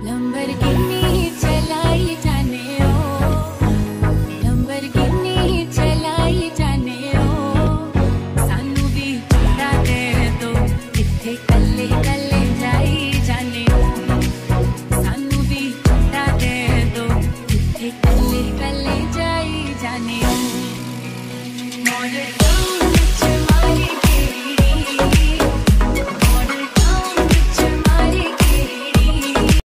Lamborghini चलाई जाने ओ, Lamborghini चलाई जाने ओ, सानू भी थोड़ा दे दो, इत्थे कल्ले कल्ले जाई जाने ओ, सानू भी थोड़ा दे दो, इत्थे कल्ले कल्ले जाई जाने ओ।